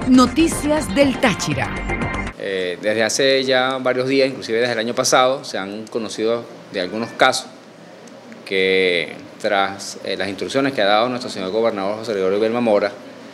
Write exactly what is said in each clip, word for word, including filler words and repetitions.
Noticias del Táchira. Eh, desde hace ya varios días, inclusive desde el año pasado, se han conocido de algunos casos que tras eh, las instrucciones que ha dado nuestro señor gobernador José Gregorio Vilma Mora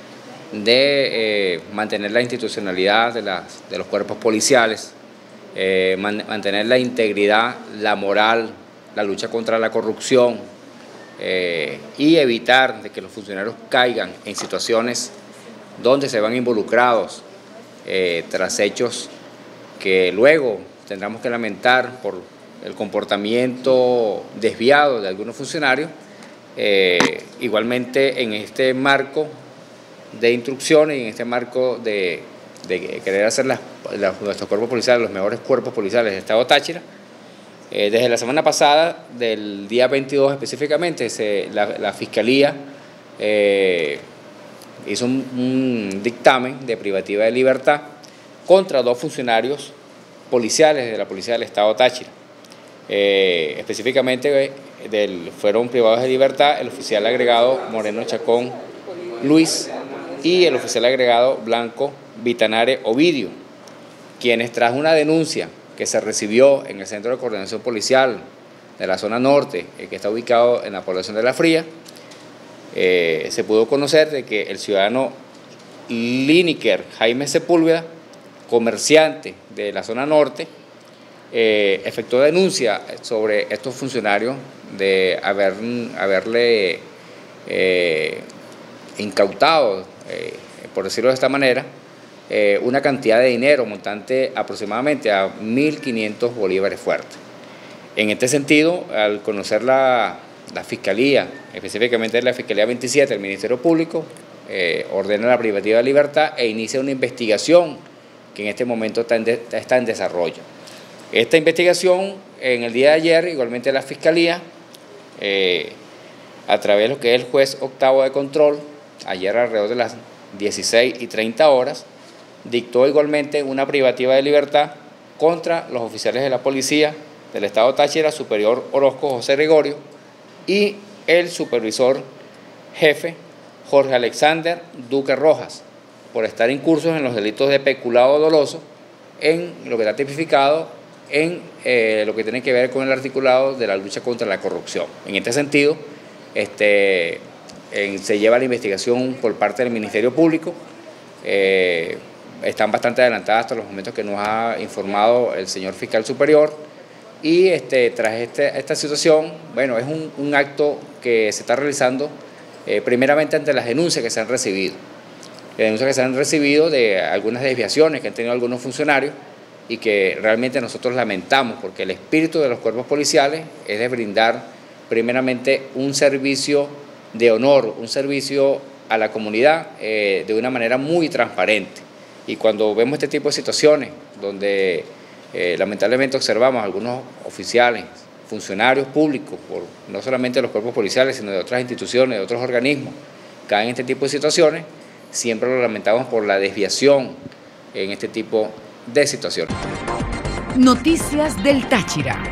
de eh, mantener la institucionalidad de, las, de los cuerpos policiales, eh, man, mantener la integridad, la moral, la lucha contra la corrupción eh, y evitar de que los funcionarios caigan en situaciones donde se van involucrados eh, tras hechos que luego tendremos que lamentar por el comportamiento desviado de algunos funcionarios. Eh, igualmente en este marco de instrucciones y en este marco de, de querer hacer las, las, nuestros cuerpos policiales, los mejores cuerpos policiales del Estado Táchira, eh, desde la semana pasada, del día veintidós específicamente, se, la, la Fiscalía eh, hizo un, un dictamen de privativa de libertad contra dos funcionarios policiales de la Policía del Estado Táchira. Eh, específicamente del, fueron privados de libertad el oficial agregado Moreno Chacón Luis y el oficial agregado Blanco Vitanare Ovidio, quienes tras una denuncia que se recibió en el Centro de Coordinación Policial de la zona norte, eh, que está ubicado en la población de La Fría, eh, se pudo conocer de que el ciudadano Lineker Jaime Sepúlveda, comerciante de la zona norte, eh, efectuó denuncia sobre estos funcionarios de haber, haberle eh, incautado, eh, por decirlo de esta manera, eh, una cantidad de dinero montante aproximadamente a mil quinientos bolívares fuertes. En este sentido, al conocer la, la Fiscalía, específicamente la Fiscalía veintisiete del Ministerio Público, eh, ordena la privativa de libertad e inicia una investigación que en este momento está en, de, está en desarrollo. Esta investigación, en el día de ayer, igualmente la Fiscalía, eh, a través de lo que es el juez octavo de control, ayer alrededor de las dieciséis y treinta horas, dictó igualmente una privativa de libertad contra los oficiales de la Policía del Estado Táchira, superior Orozco José Gregorio, y el supervisor jefe Jorge Alexander Duque Rojas, por estar incursos en los delitos de peculado doloso, en lo que está tipificado en eh, lo que tiene que ver con el articulado de la lucha contra la corrupción. En este sentido, este, en, se lleva la investigación por parte del Ministerio Público, eh, están bastante adelantadas hasta los momentos que nos ha informado el señor fiscal superior, y este, tras este, esta situación, bueno, es un, un acto que se está realizando eh, primeramente ante las denuncias que se han recibido. denuncias que se han recibido de algunas desviaciones que han tenido algunos funcionarios y que realmente nosotros lamentamos, porque el espíritu de los cuerpos policiales es de brindar primeramente un servicio de honor, un servicio a la comunidad eh, de una manera muy transparente. Y cuando vemos este tipo de situaciones donde eh, lamentablemente observamos algunos oficiales, funcionarios públicos, por, no solamente de los cuerpos policiales, sino de otras instituciones, de otros organismos, caen en este tipo de situaciones, siempre lo lamentamos por la desviación en este tipo de situaciones. Noticias del Táchira.